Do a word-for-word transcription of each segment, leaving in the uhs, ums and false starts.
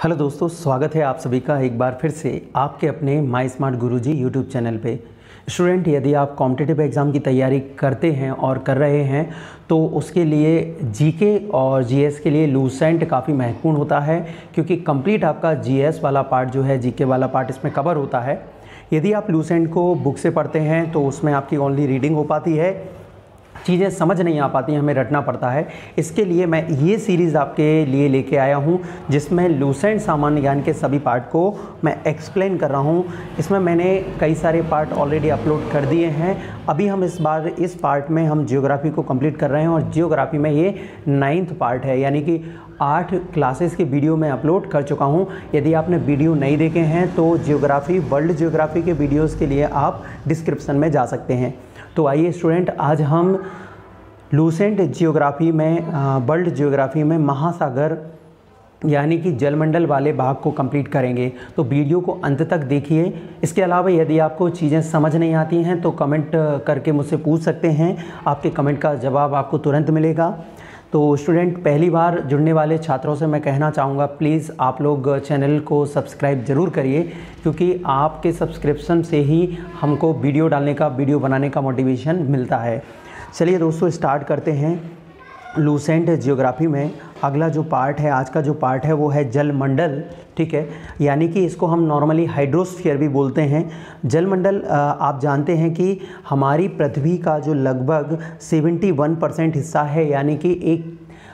Hello दोस्तों, स्वागत है आप सभी का एक बार फिर से आपके अपने My Smart Guruji YouTube channel पे। स्टूडेंट, यदि आप कॉम्पिटिटिव एग्ज़ाम की तैयारी करते हैं और कर रहे हैं तो उसके लिए जीके और जीएस के लिए लूसेंट काफ़ी महत्वपूर्ण होता है, क्योंकि कंप्लीट आपका जीएस वाला पार्ट जो है, जीके वाला पार्ट इसमें कवर होता है। यदि आप लूसेंट को बुक से पढ़ते हैं तो उसमें आपकी ओनली रीडिंग हो पाती है, चीज़ें समझ नहीं आ पाती, हमें रटना पड़ता है। इसके लिए मैं ये सीरीज़ आपके लिए लेके आया हूँ जिसमें लूसेंट सामान्य ज्ञान के सभी पार्ट को मैं एक्सप्लेन कर रहा हूँ। इसमें मैंने कई सारे पार्ट ऑलरेडी अपलोड कर दिए हैं। अभी हम इस बार इस पार्ट में हम जियोग्राफी को कंप्लीट कर रहे हैं और जियोग्राफी में ये नाइन्थ पार्ट है, यानी कि आठ क्लासेस के वीडियो मैं अपलोड कर चुका हूँ। यदि आपने वीडियो नहीं देखे हैं तो जियोग्राफी, वर्ल्ड जियोग्राफी के वीडियोज़ के लिए आप डिस्क्रिप्शन में जा सकते हैं। तो आइए स्टूडेंट, आज हम लूसेंट जियोग्राफी में, वर्ल्ड जियोग्राफी में महासागर यानी कि जलमंडल वाले भाग को कंप्लीट करेंगे। तो वीडियो को अंत तक देखिए। इसके अलावा यदि आपको चीज़ें समझ नहीं आती हैं तो कमेंट करके मुझसे पूछ सकते हैं, आपके कमेंट का जवाब आपको तुरंत मिलेगा। तो स्टूडेंट, पहली बार जुड़ने वाले छात्रों से मैं कहना चाहूँगा, प्लीज़ आप लोग चैनल को सब्सक्राइब ज़रूर करिए, क्योंकि आपके सब्सक्रिप्शन से ही हमको वीडियो डालने का, वीडियो बनाने का मोटिवेशन मिलता है। चलिए दोस्तों, स्टार्ट करते हैं। लूसेंट जियोग्राफी में अगला जो पार्ट है, आज का जो पार्ट है वो है जलमंडल, ठीक है, यानी कि इसको हम नॉर्मली हाइड्रोस्फीयर भी बोलते हैं। जलमंडल आप जानते हैं कि हमारी पृथ्वी का जो लगभग इकहत्तर परसेंट हिस्सा है, यानी कि एक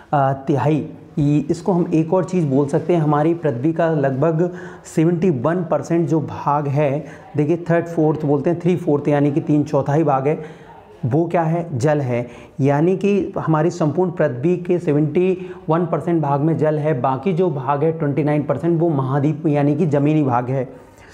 तिहाई, इसको हम एक और चीज़ बोल सकते हैं, हमारी पृथ्वी का लगभग इकहत्तर परसेंट जो भाग है, देखिए थर्ड फोर्थ बोलते हैं, थ्री फोर्थ यानी कि तीन चौथाई भाग है, वो क्या है? जल है। यानी कि हमारी संपूर्ण पृथ्वी के इकहत्तर परसेंट भाग में जल है, बाकी जो भाग है उनतीस परसेंट वो महाद्वीप यानी कि ज़मीनी भाग है।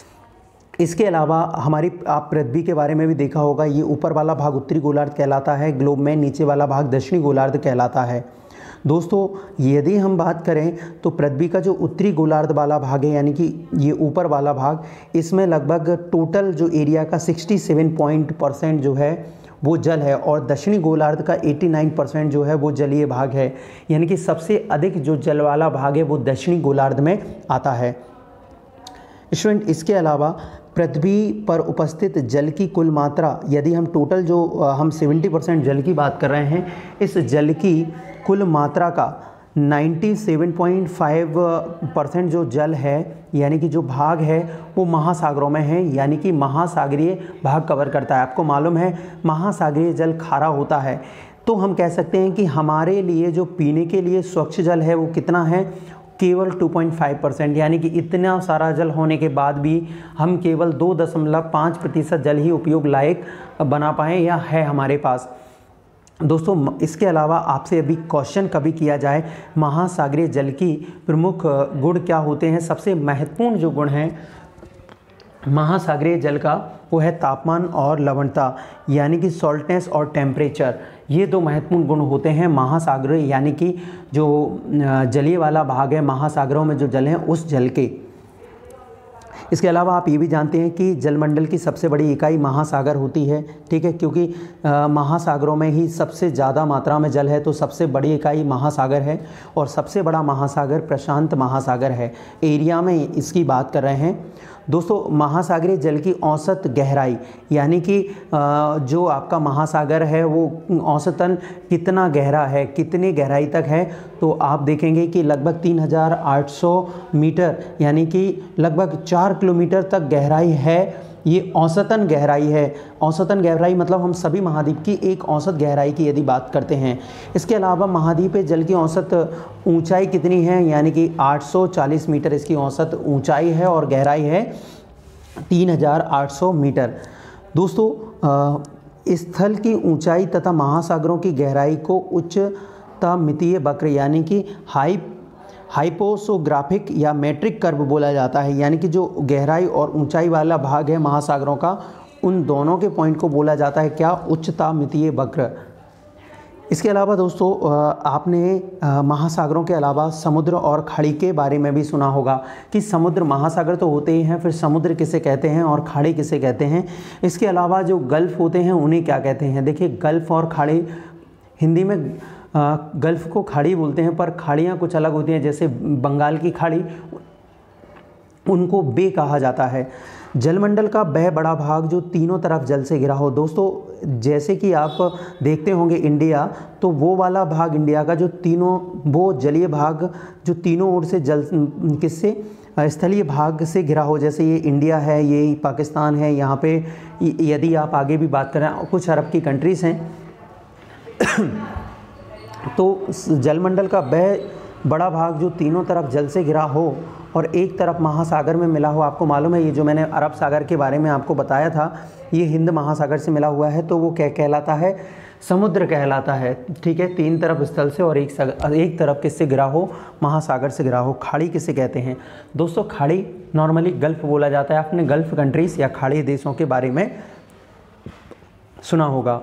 इसके अलावा हमारी, आप पृथ्वी के बारे में भी देखा होगा, ये ऊपर वाला भाग उत्तरी गोलार्ध कहलाता है ग्लोब में, नीचे वाला भाग दक्षिणी गोलार्ध कहलाता है। दोस्तों, यदि हम बात करें तो पृथ्वी का जो उत्तरी गोलार्ध वाला भाग है, यानी कि ये ऊपर वाला भाग, इसमें लगभग टोटल जो एरिया का सड़सठ पॉइंट परसेंट जो है वो जल है, और दक्षिणी गोलार्ध का नवासी परसेंट जो है वो जलीय भाग है, यानी कि सबसे अधिक जो जल वाला भाग है वो दक्षिणी गोलार्ध में आता है। स्टूडेंट, इसके अलावा पृथ्वी पर उपस्थित जल की कुल मात्रा, यदि हम टोटल जो हम सत्तर परसेंट जल की बात कर रहे हैं, इस जल की कुल मात्रा का सत्तानवे पॉइंट पाँच परसेंट जो जल है, यानी कि जो भाग है वो महासागरों में है, यानी कि महासागरीय भाग कवर करता है। आपको मालूम है महासागरीय जल खारा होता है, तो हम कह सकते हैं कि हमारे लिए जो पीने के लिए स्वच्छ जल है वो कितना है? केवल दो पॉइंट पाँच परसेंट, यानी कि इतना सारा जल होने के बाद भी हम केवल दो दशमलव पाँच प्रतिशत जल ही उपयोग लायक बना पाएँ या है हमारे पास। दोस्तों, इसके अलावा आपसे अभी क्वेश्चन कभी किया जाए, महासागरीय जल की प्रमुख गुण क्या होते हैं? सबसे महत्वपूर्ण जो गुण हैं महासागरीय जल का वो है तापमान और लवणता, यानी कि सॉल्टनेस और टेम्परेचर। ये दो महत्वपूर्ण गुण होते हैं महासागरीय, यानी कि जो जलीय वाला भाग है महासागरों में जो जल है उस जल के। इसके अलावा आप ये भी जानते हैं कि जलमंडल की सबसे बड़ी इकाई महासागर होती है, ठीक है, क्योंकि आ, महासागरों में ही सबसे ज़्यादा मात्रा में जल है, तो सबसे बड़ी इकाई महासागर है, और सबसे बड़ा महासागर प्रशांत महासागर है। एरिया में इसकी बात कर रहे हैं दोस्तों। महासागरीय जल की औसत गहराई, यानी कि जो आपका महासागर है वो औसतन कितना गहरा है, कितनी गहराई तक है, तो आप देखेंगे कि लगभग तीन हज़ार आठ सौ मीटर, यानी कि लगभग चार किलोमीटर तक गहराई है। ये औसतन गहराई है। औसतन गहराई मतलब हम सभी महाद्वीप की एक औसत गहराई की यदि बात करते हैं। इसके अलावा महाद्वीप जल की औसत ऊंचाई कितनी है? यानी कि आठ सौ चालीस मीटर इसकी औसत ऊंचाई है, और गहराई है तीन हज़ार आठ सौ मीटर। दोस्तों, स्थल की ऊंचाई तथा महासागरों की गहराई को उच्चतामितीय वक्र, यानी कि हाई हाइपोसोग्राफिक या मैट्रिक कर्व बोला जाता है, यानी कि जो गहराई और ऊंचाई वाला भाग है महासागरों का, उन दोनों के पॉइंट को बोला जाता है क्या? उच्चतामितीय वक्र। इसके अलावा दोस्तों, आपने महासागरों के अलावा समुद्र और खाड़ी के बारे में भी सुना होगा कि समुद्र, महासागर तो होते ही हैं, फिर समुद्र किसे कहते हैं और खाड़ी किसे कहते हैं। इसके अलावा जो गल्फ़ होते हैं उन्हें क्या कहते हैं? देखिए, गल्फ़ और खाड़ी हिंदी में गल्फ़ को खाड़ी बोलते हैं, पर खाड़ियाँ कुछ अलग होती हैं। जैसे बंगाल की खाड़ी उनको बे कहा जाता है। जलमंडल का वह बड़ा भाग जो तीनों तरफ जल से घिरा हो। दोस्तों जैसे कि आप देखते होंगे इंडिया, तो वो वाला भाग इंडिया का जो तीनों वो जलीय भाग जो तीनों ओर से जल किससे स्थलीय भाग से घिरा हो, जैसे ये इंडिया है, ये पाकिस्तान है, यहाँ पे यदि आप आगे भी बात करें कुछ अरब की कंट्रीज़ हैं तो जलमंडल का वह बड़ा भाग जो तीनों तरफ जल से घिरा हो और एक तरफ महासागर में मिला हो। आपको मालूम है ये जो मैंने अरब सागर के बारे में आपको बताया था, ये हिंद महासागर से मिला हुआ है, तो वो क्या कहलाता है, समुद्र कहलाता है। ठीक है, तीन तरफ स्थल से और एक सागर, एक तरफ किससे घिरा हो, महासागर से घिरा हो। खाड़ी किसे कहते हैं दोस्तों, खाड़ी नॉर्मली गल्फ़ बोला जाता है। आपने गल्फ़ कंट्रीज़ या खाड़ी देशों के बारे में सुना होगा।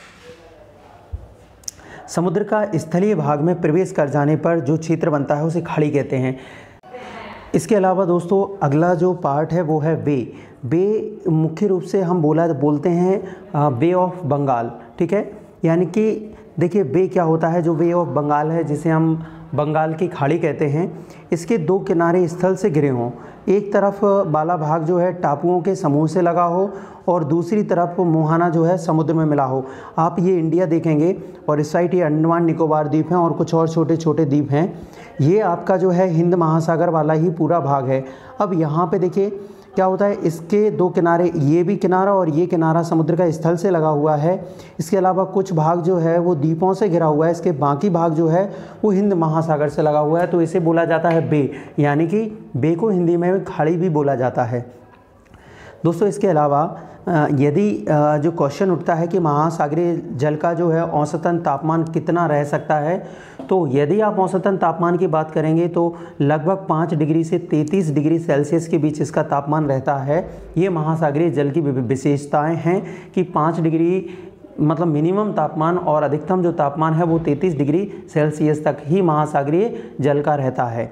समुद्र का स्थलीय भाग में प्रवेश कर जाने पर जो क्षेत्र बनता है उसे खाड़ी कहते हैं। इसके अलावा दोस्तों अगला जो पार्ट है वो है बे। बे मुख्य रूप से हम बोला बोलते हैं बे ऑफ बंगाल। ठीक है, यानी कि देखिए बे क्या होता है, जो बे ऑफ बंगाल है जिसे हम बंगाल की खाड़ी कहते हैं, इसके दो किनारे स्थल से घिरे हों। एक तरफ बाला भाग जो है टापुओं के समूह से लगा हो और दूसरी तरफ मुहाना जो है समुद्र में मिला हो। आप ये इंडिया देखेंगे और इस साइड ये अंडमान निकोबार द्वीप हैं और कुछ और छोटे छोटे द्वीप हैं। ये आपका जो है हिंद महासागर वाला ही पूरा भाग है। अब यहाँ पे देखिए क्या होता है, इसके दो किनारे, ये भी किनारा और ये किनारा समुद्र का स्थल से लगा हुआ है। इसके अलावा कुछ भाग जो है वो द्वीपों से घिरा हुआ है, इसके बाकी भाग जो है वो हिंद महासागर से लगा हुआ है, तो इसे बोला जाता है बे, यानी कि बे को हिंदी में खाड़ी भी बोला जाता है। दोस्तों इसके अलावा यदि जो क्वेश्चन उठता है कि महासागरीय जल का जो है औसतन तापमान कितना रह सकता है, तो यदि आप औसतन तापमान की बात करेंगे तो लगभग पाँच डिग्री से तैंतीस डिग्री सेल्सियस के बीच इसका तापमान रहता है। ये महासागरीय जल की विशेषताएं हैं कि पाँच डिग्री मतलब मिनिमम तापमान और अधिकतम जो तापमान है वो तैंतीस डिग्री सेल्सियस तक ही महासागरीय जल का रहता है।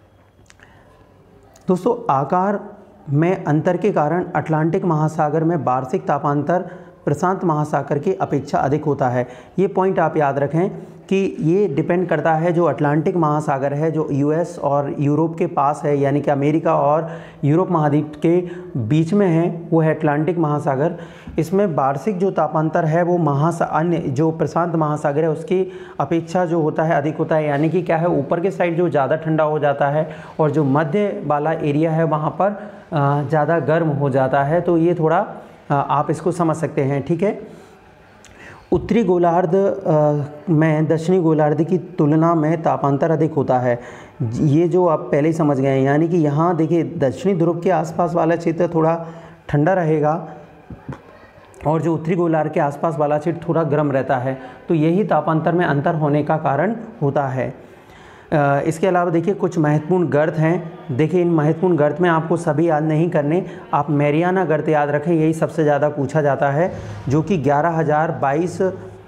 दोस्तों आकार में अंतर के कारण अटलांटिक महासागर में वार्षिक तापांतर प्रशांत महासागर की अपेक्षा अधिक होता है। ये पॉइंट आप याद रखें कि ये डिपेंड करता है, जो अटलांटिक महासागर है जो यूएस और यूरोप के पास है, यानी कि अमेरिका और यूरोप महाद्वीप के बीच में है, वो है अटलांटिक महासागर। इसमें वार्षिक जो तापांतर है वो महासा अन्य जो प्रशांत महासागर है उसकी अपेक्षा जो होता है अधिक होता है, यानी कि क्या है, ऊपर के साइड जो ज़्यादा ठंडा हो जाता है और जो मध्य वाला एरिया है वहाँ पर ज़्यादा गर्म हो जाता है। तो ये थोड़ा आप इसको समझ सकते हैं। ठीक है, उत्तरी गोलार्ध में दक्षिणी गोलार्ध की तुलना में तापांतर अधिक होता है। ये जो आप पहले ही समझ गए हैं, यानी कि यहाँ देखिए दक्षिणी ध्रुव के आसपास वाला क्षेत्र थोड़ा ठंडा रहेगा और जो उत्तरी गोलार्ध के आसपास वाला क्षेत्र थोड़ा गर्म रहता है, तो यही तापांतर में अंतर होने का कारण होता है। इसके अलावा देखिए कुछ महत्वपूर्ण गर्त हैं। देखिए इन महत्वपूर्ण गर्त में आपको सभी याद नहीं करने, आप मैरियाना गर्त याद रखें, यही सबसे ज़्यादा पूछा जाता है, जो कि ग्यारह हज़ार बाईस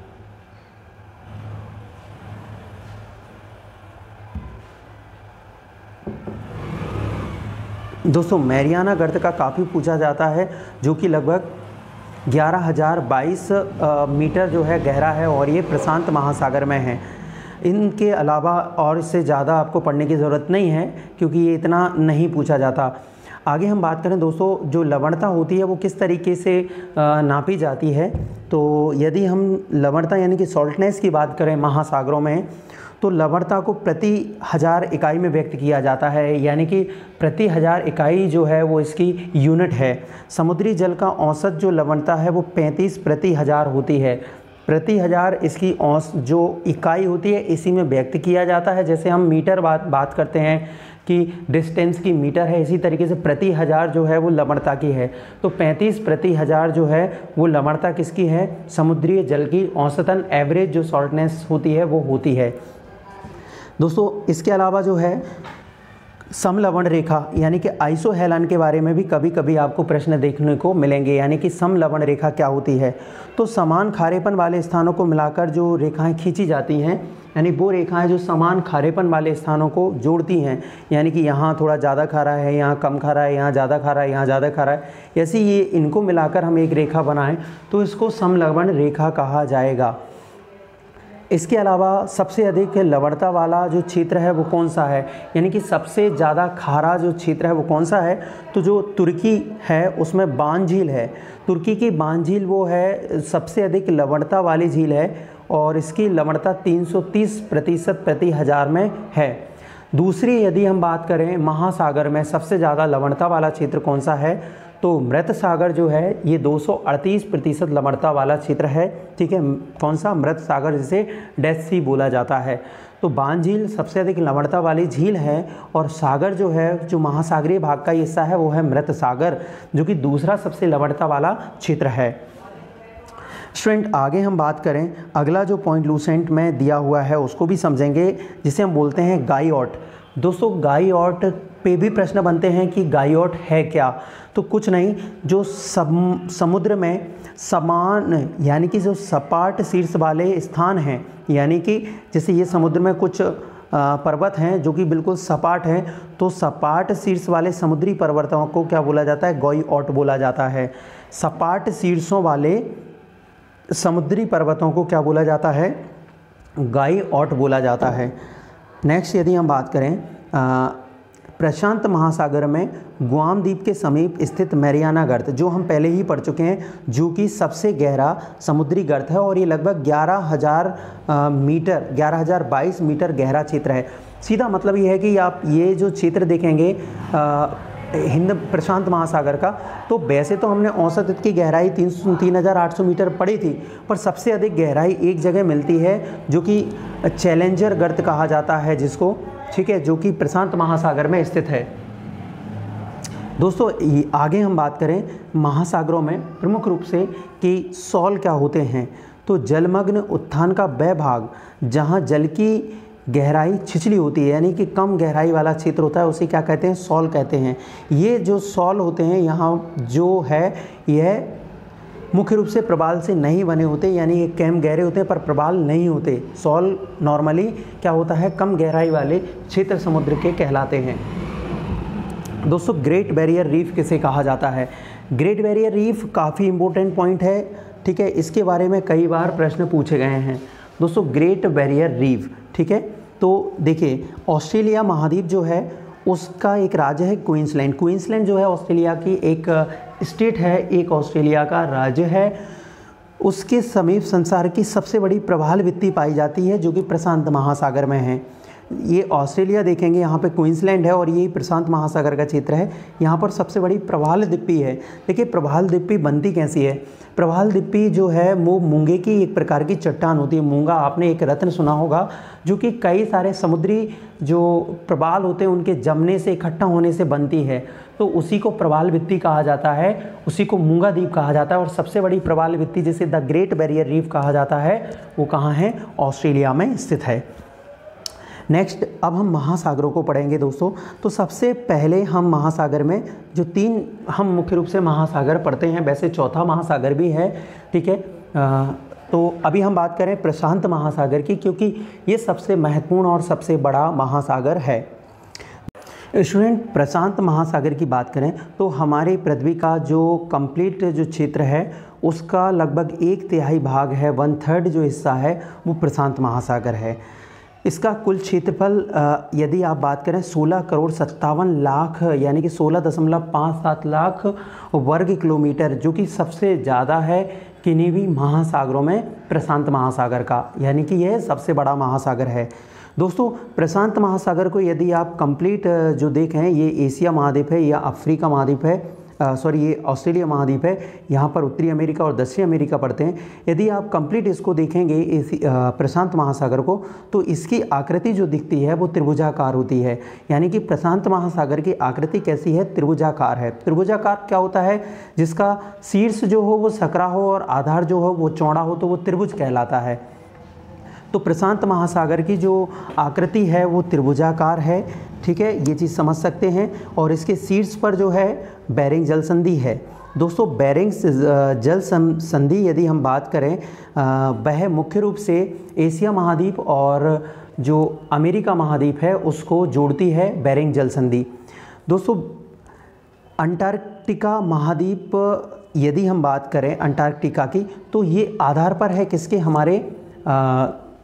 दोस्तों मैरियाना गर्त का काफ़ी पूछा जाता है, जो कि लगभग ग्यारह हज़ार बाईस मीटर जो है गहरा है और ये प्रशांत महासागर में है। इनके अलावा और इससे ज़्यादा आपको पढ़ने की ज़रूरत नहीं है क्योंकि ये इतना नहीं पूछा जाता। आगे हम बात करें दोस्तों, जो लवणता होती है वो किस तरीके से नापी जाती है, तो यदि हम लवणता यानी कि सॉल्टनेस की बात करें महासागरों में, तो लवणता को प्रति हज़ार इकाई में व्यक्त किया जाता है, यानी कि प्रति हज़ार इकाई जो है वो इसकी यूनिट है। समुद्री जल का औसत जो लवणता है वो पैंतीस प्रति हज़ार होती है। प्रति हज़ार इसकी औस जो इकाई होती है इसी में व्यक्त किया जाता है। जैसे हम मीटर बात बात करते हैं कि डिस्टेंस की मीटर है, इसी तरीके से प्रति हज़ार जो है वो लवणता की है। तो पैंतीस प्रति हज़ार जो है वो लवणता किसकी है, समुद्री जल की औसतन एवरेज जो सॉल्टनेस होती है वो होती है। दोस्तों इसके अलावा जो है समलवण रेखा यानी कि आइसोहेलन के बारे में भी कभी कभी आपको प्रश्न देखने को मिलेंगे, यानी कि समलवण रेखा क्या होती है। तो समान खारेपन वाले स्थानों को मिलाकर जो रेखाएं खींची जाती हैं, यानी वो रेखाएं जो समान खारेपन वाले स्थानों को जोड़ती हैं, यानी कि यहाँ थोड़ा ज़्यादा खारा है, यहाँ कम खारा है, यहाँ ज़्यादा खारा है, यहाँ ज़्यादा खारा है, ऐसे ये इनको मिलाकर हम एक रेखा बनाएं तो इसको समलवण रेखा कहा जाएगा। इसके अलावा सबसे अधिक लवणता वाला जो क्षेत्र है वो कौन सा है, यानी कि सबसे ज़्यादा खारा जो क्षेत्र है वो कौन सा है, तो जो तुर्की है उसमें बान झील है। तुर्की की बान झील वो है सबसे अधिक लवणता वाली झील है और इसकी लवणता तीन सौ तीस प्रतिशत प्रति हज़ार में है। दूसरी यदि हम बात करें महासागर में सबसे ज़्यादा लवणता वाला क्षेत्र कौन सा है, तो मृत सागर जो है ये दो सौ अड़तीस प्रतिशत लवणता वाला क्षेत्र है। ठीक है, कौन सा, मृत सागर, जिसे डेथ सी बोला जाता है। तो बान झील सबसे अधिक लवणता वाली झील है और सागर जो है, जो महासागरीय भाग का हिस्सा है वो है मृत सागर, जो कि दूसरा सबसे लवणता वाला क्षेत्र है। स्टूडेंट आगे हम बात करें, अगला जो पॉइंट लूसेंट में दिया हुआ है उसको भी समझेंगे, जिसे हम बोलते हैं गाइऑट। दोस्तों गाइऑट पे भी प्रश्न बनते हैं कि गाइऑट है क्या, तो कुछ नहीं, जो सम, समुद्र में समान यानी कि जो सपाट शीर्ष वाले स्थान हैं, यानी कि जैसे ये समुद्र में कुछ पर्वत हैं जो कि बिल्कुल सपाट हैं, तो सपाट शीर्ष वाले समुद्री पर्वतों को क्या बोला जाता है, गाइऑट बोला जाता है। सपाट शीर्षों वाले समुद्री पर्वतों को क्या बोला जाता है, गाइऑट बोला जाता है। नेक्स्ट यदि हम बात करें आ, प्रशांत महासागर में गुआम द्वीप के समीप स्थित मैरियाना गर्त, जो हम पहले ही पढ़ चुके हैं, जो कि सबसे गहरा समुद्री गर्त है और ये लगभग ग्यारह हज़ार मीटर ग्यारह हज़ार बाईस मीटर गहरा क्षेत्र है। सीधा मतलब ये है कि आप ये जो क्षेत्र देखेंगे आ, हिंद प्रशांत महासागर का, तो वैसे तो हमने औसत इसकी गहराई तीन तीन हज़ार आठ सौ मीटर पढ़ी थी, पर सबसे अधिक गहराई एक जगह मिलती है जो कि चैलेंजर गर्त कहा जाता है जिसको, ठीक है, जो कि प्रशांत महासागर में स्थित है। दोस्तों आगे हम बात करें महासागरों में प्रमुख रूप से कि सॉल क्या होते हैं, तो जलमग्न उत्थान का वह भाग जहाँ जल की गहराई छिछली होती है, यानी कि कम गहराई वाला क्षेत्र होता है, उसे क्या कहते हैं, सॉल कहते हैं। ये जो सॉल होते हैं यहाँ जो है यह मुख्य रूप से प्रवाल से नहीं बने होते, यानी ये कैम गहरे होते हैं पर प्रवाल नहीं होते। सॉल नॉर्मली क्या होता है, कम गहराई वाले क्षेत्र समुद्र के कहलाते हैं। दोस्तों ग्रेट बैरियर रीफ किसे कहा जाता है, ग्रेट बैरियर रीफ काफ़ी इंपॉर्टेंट पॉइंट है, ठीक है, इसके बारे में कई बार प्रश्न पूछे गए हैं। दोस्तों ग्रेट बैरियर रीफ, ठीक है, तो देखिए ऑस्ट्रेलिया महाद्वीप जो है उसका एक राज्य है क्वींसलैंड। क्वींसलैंड जो है ऑस्ट्रेलिया की एक स्टेट है, एक ऑस्ट्रेलिया का राज्य है। उसके समीप संसार की सबसे बड़ी प्रवाल भित्ति पाई जाती है जो कि प्रशांत महासागर में है। ये ऑस्ट्रेलिया देखेंगे, यहाँ पे क्वींसलैंड है और ये प्रशांत महासागर का क्षेत्र है। यहाँ पर सबसे बड़ी प्रवाल दिप्पी है। देखिए प्रवाल दिप्पी बनती कैसी है, प्रवाल दिप्पी जो है वो मूंगे की एक प्रकार की चट्टान होती है। मूंगा आपने एक रत्न सुना होगा जो कि कई सारे समुद्री जो प्रवाल होते हैं उनके जमने से, इकट्ठा होने से बनती है, तो उसी को प्रवाल भित्ति कहा जाता है, उसी को मूंगा द्वीप कहा जाता है। और सबसे बड़ी प्रवाल भित्ति जिसे द ग्रेट बैरियर रीफ कहा जाता है वो कहाँ है, ऑस्ट्रेलिया में स्थित है। नेक्स्ट अब हम महासागरों को पढ़ेंगे दोस्तों। तो सबसे पहले हम महासागर में जो तीन हम मुख्य रूप से महासागर पढ़ते हैं, वैसे चौथा महासागर भी है, ठीक है, आ, तो अभी हम बात करें प्रशांत महासागर की, क्योंकि ये सबसे महत्वपूर्ण और सबसे बड़ा महासागर है। स्टूडेंट प्रशांत महासागर की बात करें तो हमारी पृथ्वी का जो कंप्लीट जो क्षेत्र है उसका लगभग एक तिहाई भाग है, वन थर्ड जो हिस्सा है वो प्रशांत महासागर है। इसका कुल क्षेत्रफल यदि आप बात करें सोलह करोड़ सत्तावन लाख यानी कि सोलह दशमलव पाँच सात लाख वर्ग किलोमीटर, जो कि सबसे ज़्यादा है किन्हीं भी महासागरों में प्रशांत महासागर का, यानी कि यह सबसे बड़ा महासागर है। दोस्तों प्रशांत महासागर को यदि आप कंप्लीट जो देखें, ये एशिया महाद्वीप है या अफ्रीका महाद्वीप है, सॉरी ये ऑस्ट्रेलिया महाद्वीप है, यहाँ पर उत्तरी अमेरिका और दक्षिणी अमेरिका पड़ते हैं। यदि आप कंप्लीट इसको देखेंगे इस प्रशांत महासागर को, तो इसकी आकृति जो दिखती है वो त्रिभुजाकार होती है। यानी कि प्रशांत महासागर की आकृति कैसी है, त्रिभुजाकार है। त्रिभुजाकार क्या होता है, जिसका शीर्ष जो हो वो सकरा हो और आधार जो हो वो चौड़ा हो, तो वो त्रिभुज कहलाता है। तो प्रशांत महासागर की जो आकृति है वो त्रिभुजाकार है, ठीक है, ये चीज़ समझ सकते हैं। और इसके शीर्ष पर जो है बेरिंग जल संधि है। दोस्तों बेरिंग जल संधि यदि हम बात करें, वह मुख्य रूप से एशिया महाद्वीप और जो अमेरिका महाद्वीप है उसको जोड़ती है, बेरिंग जल संधि। दोस्तों अंटार्कटिका महाद्वीप यदि हम बात करें अंटार्कटिका की, तो ये आधार पर है किसके, हमारे आ,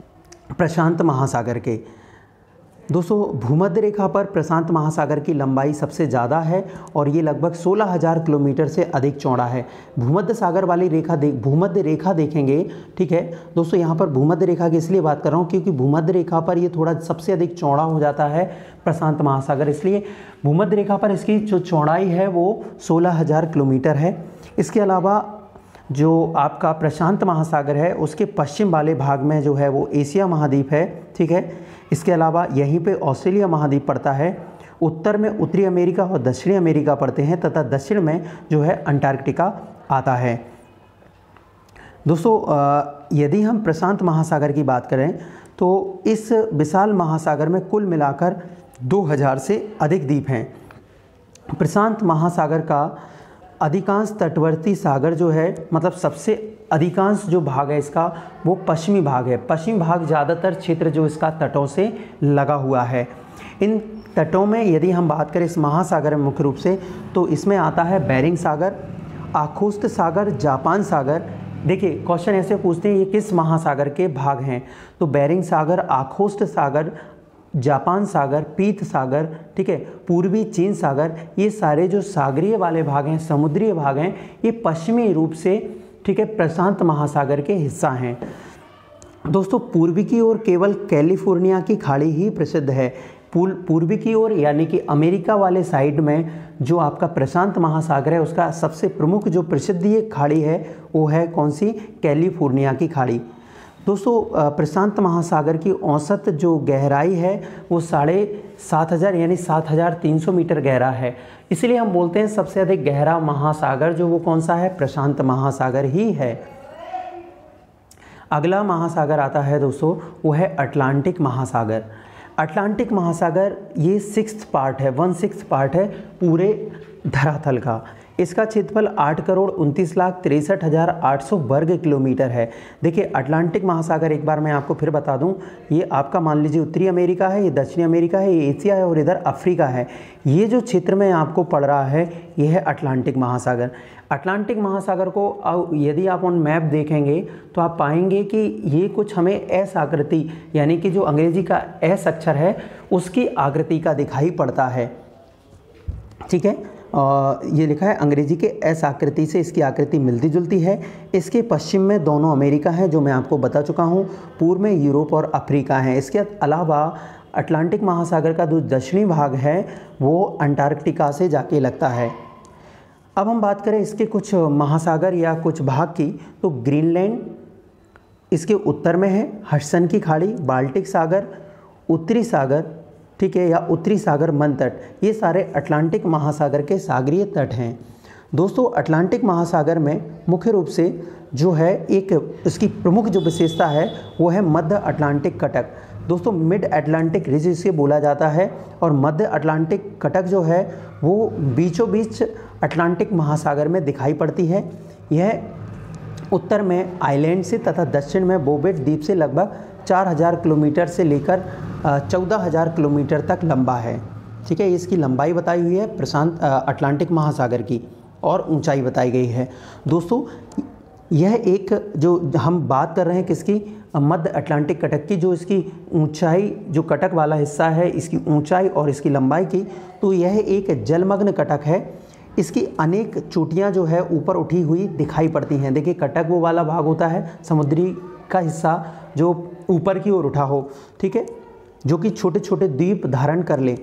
प्रशांत महासागर के। दोस्तों भूमध्य रेखा पर प्रशांत महासागर की लंबाई सबसे ज़्यादा है और ये लगभग सोलह हज़ार किलोमीटर से अधिक चौड़ा है। भूमध्य सागर वाली रेखा देख भूमध्य रेखा देखेंगे, ठीक है दोस्तों, यहाँ पर भूमध्य रेखा की इसलिए बात कर रहा हूँ क्योंकि भूमध्य रेखा पर ये थोड़ा सबसे अधिक चौड़ा हो जाता है प्रशांत महासागर, इसलिए भूमध्य रेखा पर इसकी जो चौड़ाई है वो सोलह हज़ार किलोमीटर है। इसके अलावा जो आपका प्रशांत महासागर है उसके पश्चिम वाले भाग में जो है वो एशिया महाद्वीप है, ठीक है। इसके अलावा यहीं पे ऑस्ट्रेलिया महाद्वीप पड़ता है, उत्तर में उत्तरी अमेरिका और दक्षिणी अमेरिका पड़ते हैं तथा दक्षिण में जो है अंटार्कटिका आता है। दोस्तों यदि हम प्रशांत महासागर की बात करें तो इस विशाल महासागर में कुल मिलाकर दो हज़ार से अधिक द्वीप हैं। प्रशांत महासागर का अधिकांश तटवर्ती सागर जो है, मतलब सबसे अधिकांश जो भाग है इसका वो पश्चिमी भाग है। पश्चिमी भाग ज़्यादातर क्षेत्र जो इसका तटों से लगा हुआ है। इन तटों में यदि हम बात करें इस महासागर में मुख्य रूप से तो इसमें आता है बेरिंग सागर, आखुस्त सागर, जापान सागर। देखिए क्वेश्चन ऐसे पूछते हैं ये किस महासागर के भाग हैं, तो बेरिंग सागर, आखुस्त सागर, जापान सागर, पीत सागर, ठीक है, पूर्वी चीन सागर, ये सारे जो सागरीय वाले भाग हैं, समुद्रीय भाग हैं, ये पश्चिमी रूप से, ठीक है, प्रशांत महासागर के हिस्सा हैं। दोस्तों पूर्वी की ओर केवल कैलिफोर्निया की खाड़ी ही प्रसिद्ध है। पूर्वी की ओर यानी कि अमेरिका वाले साइड में जो आपका प्रशांत महासागर है उसका सबसे प्रमुख जो प्रसिद्ध ये खाड़ी है वो है कौन सी, कैलिफोर्निया की खाड़ी। दोस्तों प्रशांत महासागर की औसत जो गहराई है वो साढ़े सात हज़ार यानी सात हज़ार तीन सौ मीटर गहरा है, इसलिए हम बोलते हैं सबसे अधिक गहरा महासागर जो वो कौन सा है, प्रशांत महासागर ही है। अगला महासागर आता है दोस्तों वो है अटलांटिक महासागर। अटलांटिक महासागर ये सिक्स्थ पार्ट है, वन सिक्स्थ पार्ट है पूरे धरातल का। इसका क्षेत्रफल आठ करोड़ उनतीस लाख तिरसठ हज़ार आठ सौ वर्ग किलोमीटर है। देखिए अटलांटिक महासागर एक बार मैं आपको फिर बता दूं, ये आपका मान लीजिए उत्तरी अमेरिका है, ये दक्षिणी अमेरिका है, ये एशिया है और इधर अफ्रीका है। ये जो क्षेत्र में आपको पड़ रहा है ये है अटलांटिक महासागर। अटलांटिक महासागर को यदि आप ऑन मैप देखेंगे तो आप पाएंगे कि ये कुछ हमें एस आकृति यानी कि जो अंग्रेजी का एस अक्षर है उसकी आकृति का दिखाई पड़ता है, ठीक है। ये लिखा है अंग्रेजी के एस आकृति से इसकी आकृति मिलती जुलती है। इसके पश्चिम में दोनों अमेरिका हैं जो मैं आपको बता चुका हूँ, पूर्व में यूरोप और अफ्रीका है। इसके अलावा अटलांटिक महासागर का जो दक्षिणी भाग है वो अंटार्कटिका से जाके लगता है। अब हम बात करें इसके कुछ महासागर या कुछ भाग की, तो ग्रीनलैंड इसके उत्तर में है, हडसन की खाड़ी, बाल्टिक सागर, उत्तरी सागर, ठीक है, या उत्तरी सागर मन तट, ये सारे अटलांटिक महासागर के सागरीय तट हैं। दोस्तों अटलांटिक महासागर में मुख्य रूप से जो है एक इसकी प्रमुख जो विशेषता है वो है मध्य अटलांटिक कटक। दोस्तों मिड अटलांटिक रिज इसे बोला जाता है और मध्य अटलांटिक कटक जो है वो बीचों बीच अटलांटिक महासागर में दिखाई पड़ती है। यह उत्तर में आइलैंड से तथा दक्षिण में बोबेट द्वीप से लगभग चार हज़ार किलोमीटर से लेकर चौदह हज़ार किलोमीटर तक लंबा है, ठीक है। इसकी लंबाई बताई हुई है प्रशांत अटलांटिक महासागर की और ऊंचाई बताई गई है। दोस्तों यह एक जो हम बात कर रहे हैं किसकी, मध्य अटलांटिक कटक की, जो इसकी ऊंचाई जो कटक वाला हिस्सा है इसकी ऊंचाई और इसकी लंबाई की, तो यह एक जलमग्न कटक है। इसकी अनेक चोटियां जो है ऊपर उठी हुई दिखाई पड़ती हैं। देखिए कटक वो वाला भाग होता है समुद्री का हिस्सा जो ऊपर की ओर उठा हो, ठीक है, जो कि छोटे छोटे द्वीप धारण कर ले।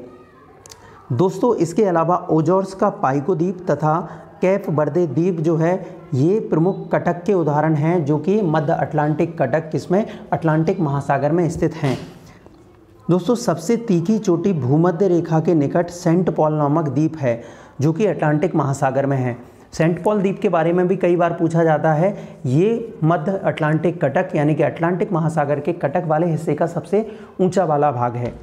दोस्तों इसके अलावा ओजोर्स का पाइको द्वीप तथा कैप बर्दे द्वीप जो है ये प्रमुख कटक के उदाहरण हैं जो कि मध्य अटलांटिक कटक किसमें, अटलांटिक महासागर में स्थित हैं। दोस्तों सबसे तीखी चोटी भूमध्य रेखा के निकट सेंट पॉल नामक द्वीप है जो कि अटलांटिक महासागर में है। सेंट पॉल द्वीप के बारे में भी कई बार पूछा जाता है। ये मध्य अटलांटिक कटक यानी कि अटलांटिक महासागर के कटक वाले हिस्से का सबसे ऊंचा वाला भाग है।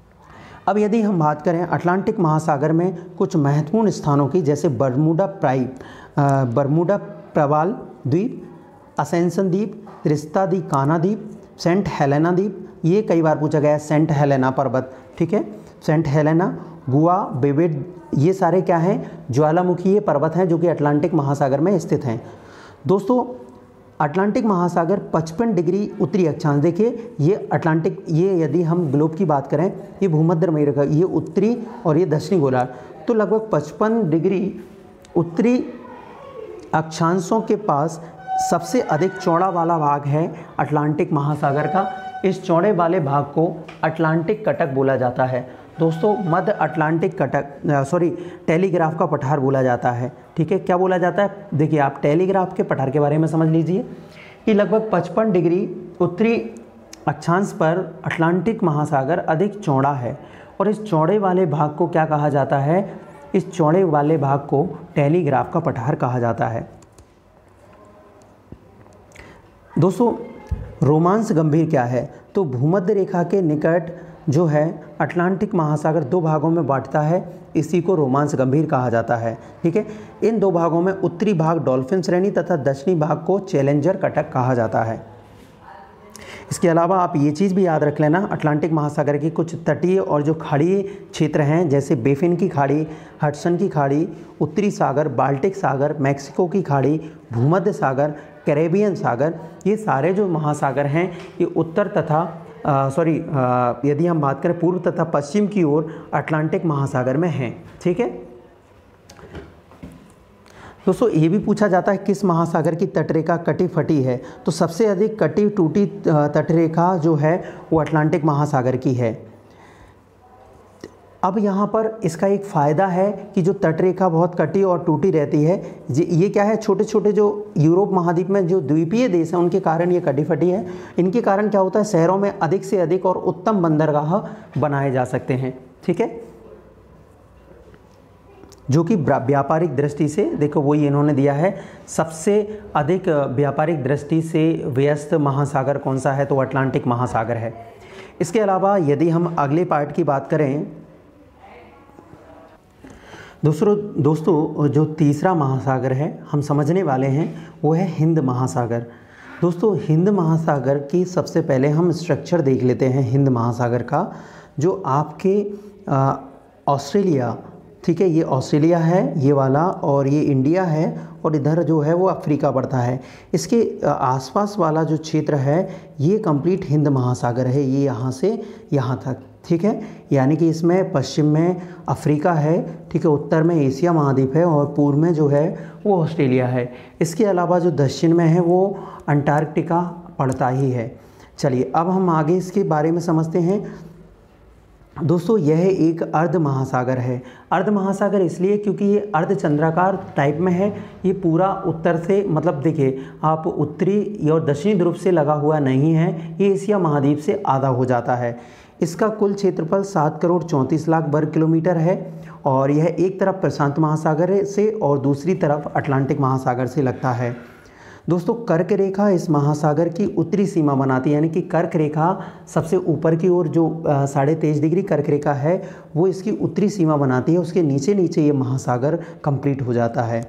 अब यदि हम बात करें अटलांटिक महासागर में कुछ महत्वपूर्ण स्थानों की, जैसे बर्मुडा प्राइ बर्मुडा प्रवाल द्वीप, असेंशन द्वीप, त्रिस्ता दी काना द्वीप, सेंट हेलेना द्वीप, ये कई बार पूछा गया है, सेंट हेलेना पर्वत, ठीक है, सेंट हेलेना, गुआ, बेबेड, ये सारे क्या हैं, ज्वालामुखी पर्वत हैं जो कि अटलांटिक महासागर में स्थित हैं। दोस्तों अटलांटिक महासागर पचपन डिग्री उत्तरी अक्षांश, देखिए ये अटलांटिक, ये यदि हम ग्लोब की बात करें, ये भूमध्य रेखा, ये उत्तरी और ये दक्षिणी गोलार्ध, तो लगभग पचपन डिग्री उत्तरी अक्षांशों के पास सबसे अधिक चौड़ा वाला भाग है अटलांटिक महासागर का। इस चौड़े वाले भाग को अटलांटिक कटक बोला जाता है दोस्तों, मध्य अटलांटिक कटक सॉरी टेलीग्राफ का पठार बोला जाता है। ठीक है, क्या बोला जाता है, देखिए आप टेलीग्राफ के पठार के बारे में समझ लीजिए कि लगभग पचपन डिग्री उत्तरी अक्षांश पर अटलांटिक महासागर अधिक चौड़ा है और इस चौड़े वाले भाग को क्या कहा जाता है, इस चौड़े वाले भाग को टेलीग्राफ का पठार कहा जाता है। दोस्तों रोमांस गंभीर क्या है, तो भूमध्य रेखा के निकट जो है अटलांटिक महासागर दो भागों में बांटता है, इसी को रोमांस गंभीर कहा जाता है। ठीक है, इन दो भागों में उत्तरी भाग डॉल्फिन श्रेणी तथा दक्षिणी भाग को चैलेंजर कटक कहा जाता है। इसके अलावा आप ये चीज़ भी याद रख लेना, अटलांटिक महासागर की कुछ तटीय और जो खाड़ी क्षेत्र हैं जैसे बेफिन की खाड़ी, हडसन की खाड़ी, उत्तरी सागर, बाल्टिक सागर, मैक्सिको की खाड़ी, भूमध्य सागर, कैरेबियन सागर, ये सारे जो महासागर हैं ये उत्तर तथा सॉरी यदि हम बात करें पूर्व तथा पश्चिम की ओर अटलांटिक महासागर में हैं। ठीक है दोस्तों, ये भी पूछा जाता है किस महासागर की तटरेखा कटी फटी है, तो सबसे अधिक कटी टूटी तटरेखा जो है वो अटलांटिक महासागर की है। अब यहाँ पर इसका एक फ़ायदा है कि जो तटरेखा बहुत कटी और टूटी रहती है, ये क्या है, छोटे छोटे जो यूरोप महाद्वीप में जो द्वीपीय देश हैं उनके कारण ये कटी फटी है। इनके कारण क्या होता है, शहरों में अधिक से अधिक और उत्तम बंदरगाह बनाए जा सकते हैं। ठीक है, जो कि व्यापारिक दृष्टि से, देखो वही इन्होंने दिया है, सबसे अधिक व्यापारिक दृष्टि से व्यस्त महासागर कौन सा है, तो अटलांटिक महासागर है। इसके अलावा यदि हम अगले पार्ट की बात करें दोस्तों दोस्तों जो तीसरा महासागर है हम समझने वाले हैं वो है हिंद महासागर। दोस्तों हिंद महासागर की सबसे पहले हम स्ट्रक्चर देख लेते हैं हिंद महासागर का, जो आपके ऑस्ट्रेलिया, ठीक है, ये ऑस्ट्रेलिया है ये वाला, और ये इंडिया है, और इधर जो है वो अफ्रीका पड़ता है। इसके आसपास वाला जो क्षेत्र है ये कंप्लीट हिंद महासागर है, ये यहाँ से यहाँ तक। ठीक है, यानी कि इसमें पश्चिम में अफ्रीका है, ठीक है, उत्तर में एशिया महाद्वीप है और पूर्व में जो है वो ऑस्ट्रेलिया है। इसके अलावा जो दक्षिण में है वो अंटार्कटिका पड़ता ही है। चलिए अब हम आगे इसके बारे में समझते हैं। दोस्तों यह एक अर्ध महासागर है। अर्ध महासागर इसलिए क्योंकि ये अर्ध चंद्राकार टाइप में है। ये पूरा उत्तर से, मतलब देखिए आप उत्तरी और दक्षिणी ध्रुव से लगा हुआ नहीं है, ये एशिया महाद्वीप से आधा हो जाता है। इसका कुल क्षेत्रफल सात करोड़ चौंतीस लाख वर्ग किलोमीटर है और यह एक तरफ प्रशांत महासागर से और दूसरी तरफ अटलांटिक महासागर से लगता है। दोस्तों कर्क रेखा इस महासागर की उत्तरी सीमा बनाती है, यानी कि कर्क रेखा सबसे ऊपर की ओर जो साढ़े तेईस डिग्री कर्क रेखा है वो इसकी उत्तरी सीमा बनाती है। उसके नीचे नीचे ये महासागर कंप्लीट हो जाता है।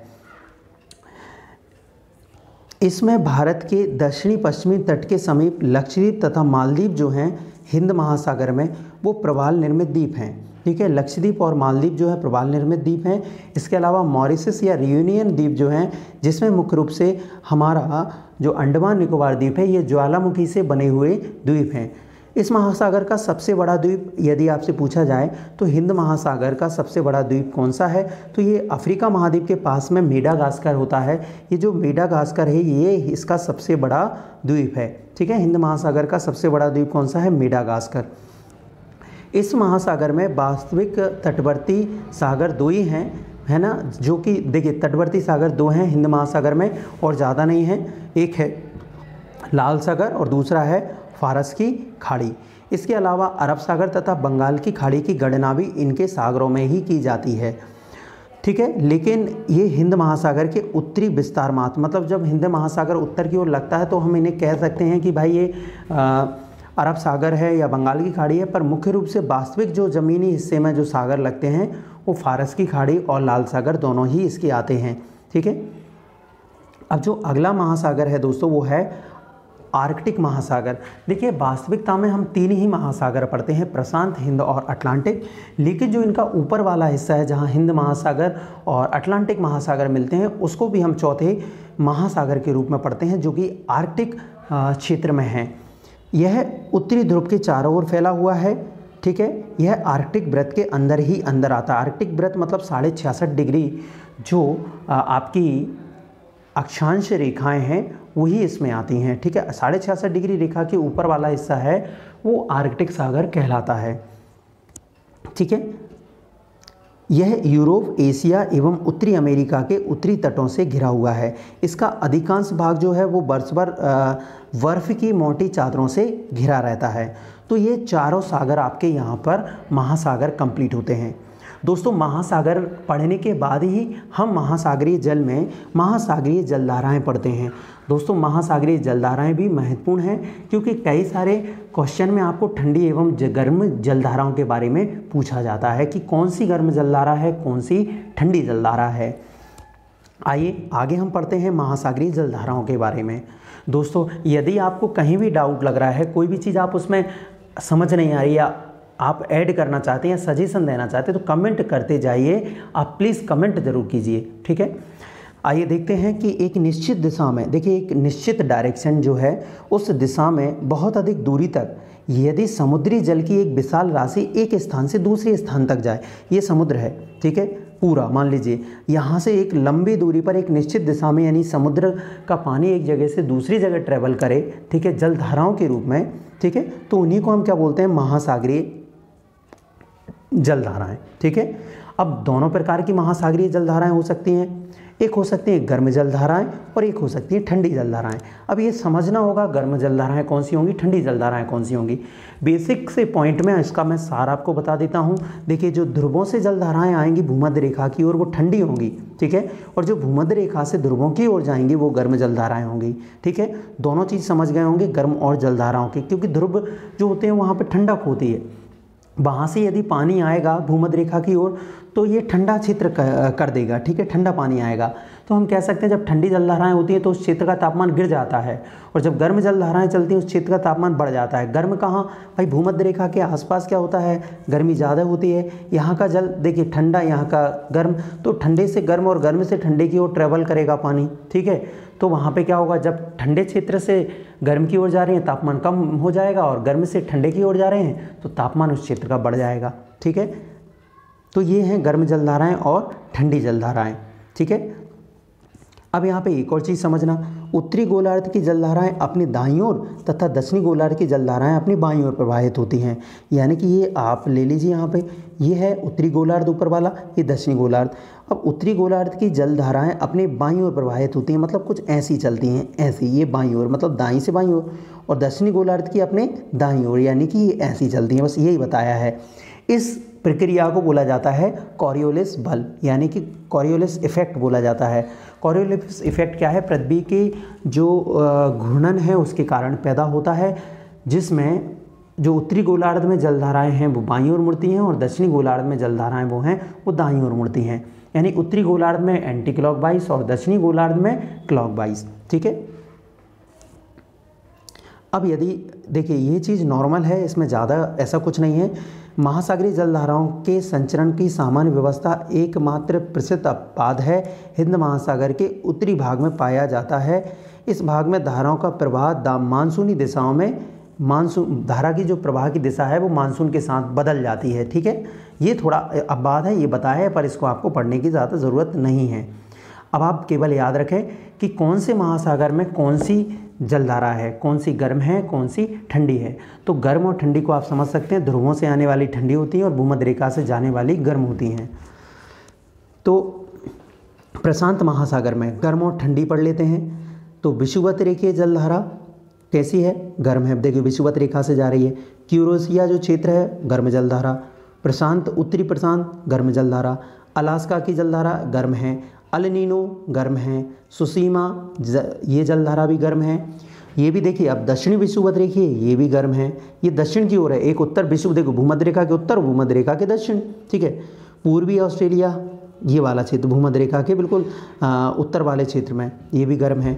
इसमें भारत के दक्षिणी पश्चिमी तट के समीप लक्षद्वीप तथा मालदीव जो हैं हिंद महासागर में वो प्रवाल निर्मित द्वीप हैं। ठीक है, लक्षद्वीप और मालदीव जो है प्रवाल निर्मित द्वीप हैं। इसके अलावा मॉरिशस या रियूनियन द्वीप जो हैं, जिसमें मुख्य रूप से हमारा जो अंडमान निकोबार द्वीप है ये ज्वालामुखी से बने हुए द्वीप हैं। इस महासागर का सबसे बड़ा द्वीप यदि आपसे पूछा जाए तो हिंद महासागर का सबसे बड़ा द्वीप कौन सा है, तो ये अफ्रीका महाद्वीप के पास में मेडागास्कर होता है। ये जो मेडागास्कर है ये इसका सबसे बड़ा द्वीप है। ठीक है, हिंद महासागर का सबसे बड़ा द्वीप कौन सा है, मेडागास्कर। इस महासागर में वास्तविक तटवर्ती सागर दो ही हैं, है ना, जो कि देखिए तटवर्ती सागर दो हैं हिंद महासागर में और ज़्यादा नहीं हैं। एक है लाल सागर और दूसरा है फारस की खाड़ी। इसके अलावा अरब सागर तथा बंगाल की खाड़ी की गणना भी इनके सागरों में ही की जाती है। ठीक है, लेकिन ये हिंद महासागर के उत्तरी विस्तार मात्र, मतलब जब हिंद महासागर उत्तर की ओर लगता है तो हम इन्हें कह सकते हैं कि भाई ये आ, अरब सागर है या बंगाल की खाड़ी है, पर मुख्य रूप से वास्तविक जो ज़मीनी हिस्से में जो सागर लगते हैं वो फारस की खाड़ी और लाल सागर दोनों ही इसके आते हैं। ठीक है, अब जो अगला महासागर है दोस्तों वो है आर्कटिक महासागर। देखिए वास्तविकता में हम तीन ही महासागर पढ़ते हैं, प्रशांत, हिंद और अटलांटिक, लेकिन जो इनका ऊपर वाला हिस्सा है जहां हिंद महासागर और अटलांटिक महासागर मिलते हैं उसको भी हम चौथे महासागर के रूप में पढ़ते हैं, जो कि आर्कटिक क्षेत्र में है। यह उत्तरी ध्रुव के चारों ओर फैला हुआ है, ठीक है। यह आर्कटिक वृत्त के अंदर ही अंदर आता है। आर्कटिक वृत्त मतलब साढ़े छियासठ डिग्री जो आपकी अक्षांश रेखाएं हैं वही इसमें आती हैं, ठीक है। साढ़े छियासठ डिग्री रेखा के ऊपर वाला हिस्सा है वो आर्कटिक सागर कहलाता है, ठीक है। यह यूरोप, एशिया एवं उत्तरी अमेरिका के उत्तरी तटों से घिरा हुआ है। इसका अधिकांश भाग जो है वो वर्ष भर बर्फ की मोटी चादरों से घिरा रहता है। तो ये चारों सागर आपके यहाँ पर महासागर कंप्लीट होते हैं। दोस्तों महासागर पढ़ने के बाद ही हम महासागरीय जल में महासागरीय जलधाराएं पढ़ते हैं। दोस्तों महासागरीय जलधाराएं भी महत्वपूर्ण हैं क्योंकि कई सारे क्वेश्चन में आपको ठंडी एवं गर्म जलधाराओं के बारे में पूछा जाता है कि कौन सी गर्म जलधारा है, कौन सी ठंडी जलधारा है। आइए आगे हम पढ़ते हैं महासागरीय जलधाराओं के बारे में। दोस्तों यदि आपको कहीं भी डाउट लग रहा है, कोई भी चीज़ आप उसमें समझ नहीं आ रही या आप ऐड करना चाहते हैं, सजेशन देना चाहते हैं तो कमेंट करते जाइए, आप प्लीज़ कमेंट जरूर कीजिए, ठीक है। आइए देखते हैं कि एक निश्चित दिशा में, देखिए एक निश्चित डायरेक्शन जो है उस दिशा में बहुत अधिक दूरी तक यदि समुद्री जल की एक विशाल राशि एक स्थान से दूसरे स्थान तक जाए, ये समुद्र है, ठीक है, पूरा मान लीजिए यहाँ से एक लंबी दूरी पर एक निश्चित दिशा में यानी समुद्र का पानी एक जगह से दूसरी जगह ट्रेवल करे, ठीक है, जलधाराओं के रूप में, ठीक है, तो उन्हीं को हम क्या बोलते हैं, महासागरीय जलधाराएं, ठीक है। अब दोनों प्रकार की महासागरीय जलधाराएं हो सकती हैं, एक हो सकती हैं गर्म जलधाराएं और एक हो सकती हैं ठंडी जलधाराएं। अब ये समझना होगा गर्म जलधाराएं कौन सी होंगी, ठंडी जलधाराएं कौन सी होंगी। बेसिक से पॉइंट में इसका मैं सार आपको बता देता हूं। देखिए जो ध्रुवों से जलधाराएं आएंगी भूमध्य रेखा की ओर वो ठंडी होंगी, ठीक है, और जो भूमध्य रेखा से ध्रुवों की ओर जाएंगी वो गर्म जलधाराएं होंगी, ठीक है। दोनों चीज़ समझ गए होंगे गर्म और जलधाराओं की, क्योंकि ध्रुव जो होते हैं वहाँ पर ठंडक होती है, वहाँ से यदि पानी आएगा भूमध्य रेखा की ओर तो ये ठंडा क्षेत्र कर देगा, ठीक है, ठंडा पानी आएगा। तो हम कह सकते हैं जब ठंडी जलधाराएं होती हैं तो उस क्षेत्र का तापमान गिर जाता है, और जब गर्म जलधाराएं चलती हैं उस क्षेत्र का तापमान बढ़ जाता है। गर्म कहाँ भाई, भूमध्य रेखा के आसपास क्या होता है, गर्मी ज़्यादा होती है। यहाँ का जल देखिए ठंडा, यहाँ का गर्म, तो ठंडे से गर्म और गर्म से ठंडे की ओर ट्रेवल करेगा पानी, ठीक है। तो वहाँ पे क्या होगा, जब ठंडे क्षेत्र से गर्म की ओर जा रहे हैं तापमान कम हो जाएगा और गर्म से ठंडे की ओर जा रहे हैं तो तापमान उस क्षेत्र का बढ़ जाएगा, ठीक है। तो ये हैं गर्म जलधाराएं और ठंडी जलधाराएं, ठीक है। अब यहाँ पे एक और चीज़ समझना, उत्तरी गोलार्ध की जलधाराएं अपनी दाईं ओर तथा दक्षिणी गोलार्ध की जलधाराएं अपनी बाईं ओर प्रवाहित होती हैं। यानी कि ये आप ले लीजिए, यहाँ पे ये है उत्तरी गोलार्ध ऊपर वाला, ये दक्षिणी गोलार्ध। अब उत्तरी गोलार्ध की जलधाराएं अपने बाईं ओर प्रवाहित होती हैं, मतलब कुछ ऐसी चलती हैं, ऐसी, ये बाईं ओर मतलब दाईं से बाईं ओर, और दक्षिणी गोलार्ध की अपने दाईं ओर यानी कि ये ऐसी चलती हैं, बस यही बताया है। इस प्रक्रिया को बोला जाता है कॉरियोलिस बल, यानी कि कॉरियोलिस इफेक्ट बोला जाता है। कॉरियोलिस इफेक्ट क्या है, पृथ्वी की जो घूर्णन है उसके कारण पैदा होता है, जिसमें जो उत्तरी गोलार्ध में जलधाराएं हैं वो बाईं ओर मुड़ती हैं और दक्षिणी गोलार्ध में जलधाराएं वो हैं वो दाईं ओर मुड़ती हैं। यानी उत्तरी गोलार्ध में एंटी क्लॉकवाइज और दक्षिणी गोलार्ध में क्लॉकवाइज, ठीक है। अब यदि देखिए ये चीज़ नॉर्मल है, इसमें ज़्यादा ऐसा कुछ नहीं है। महासागरीय जलधाराओं के संचरण की सामान्य व्यवस्था एकमात्र प्रसिद्ध अपवाद है हिंद महासागर के उत्तरी भाग में पाया जाता है। इस भाग में धाराओं का प्रवाह मानसूनी दिशाओं में, मानसून धारा की जो प्रवाह की दिशा है वो मानसून के साथ बदल जाती है, ठीक है। ये थोड़ा अपवाद है, ये बताया है, पर इसको आपको पढ़ने की ज़्यादा ज़रूरत नहीं है। अब आप केवल याद रखें कि कौन से महासागर में कौन सी जलधारा है, कौन सी गर्म है, कौन सी ठंडी है। तो गर्म और ठंडी को आप समझ सकते हैं, ध्रुवों से आने वाली ठंडी होती है और भूमध्य रेखा से जाने वाली गर्म होती हैं। तो प्रशांत महासागर में गर्म और ठंडी पढ़ लेते हैं। तो विषुवत रेखीय जलधारा कैसी है, गर्म है, देखिए विषुवत रेखा से जा रही है। क्यूरोसिया जो क्षेत्र है गर्म जलधारा, प्रशांत उत्तरी प्रशांत गर्म जलधारा, अलास्का की जलधारा गर्म है, अल नीनो गर्म है, सुसीमा ज, ये जलधारा भी गर्म है। ये भी देखिए अब दक्षिणी विषुवत रेखीय ये भी गर्म है, ये दक्षिण की ओर है, एक उत्तर विषुव देखो भूमध्य रेखा के उत्तर, भूमध्य रेखा के दक्षिण, ठीक है। पूर्वी ऑस्ट्रेलिया ये वाला क्षेत्र भूमध्य रेखा के बिल्कुल आ, उत्तर वाले क्षेत्र में ये भी गर्म है।